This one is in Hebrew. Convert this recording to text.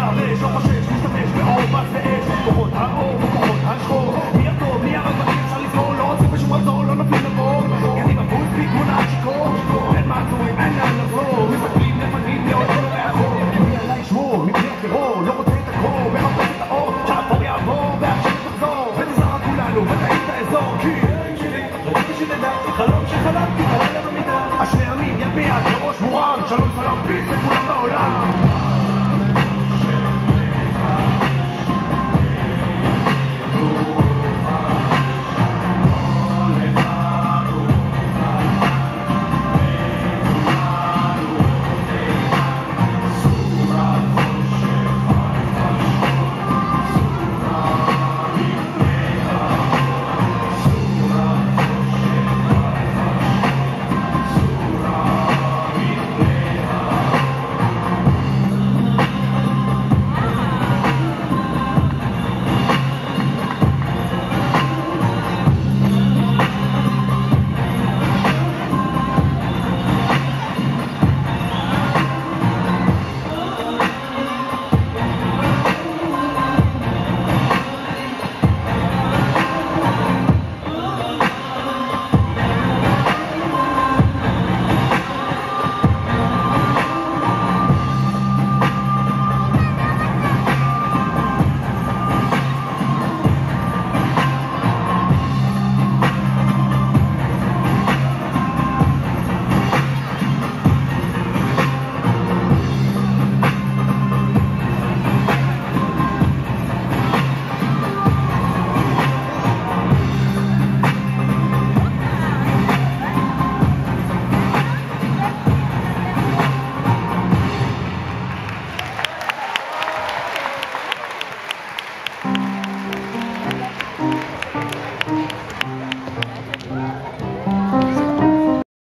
מתגרש, לא חושש, משתמש באור, בס ואש, כוחות האור וכוחות השחור. מי הטוב, מי הרע, אי אפשר לזכור, לא רוצים בשום רצון, לא נפלים לבור. קדימה פוס, פיגון עד שיכור, בין מעצורים, אין לאן לחזור. מסתכלים, לפנים, להיות לא לאחור. מי עליי ישמור, מפני הטרור, לא רוצה את הקור, מחפש את האור, שהאור יעבור, והשם תחזור. ותזרח כולנו, ותעיד את האזור, כי רציתי שנדע, חלום שחלמתי, חלם במידה. השני עמים, יד ביד, בראש מורם, שלום סלם, פיס לכולם בעולם.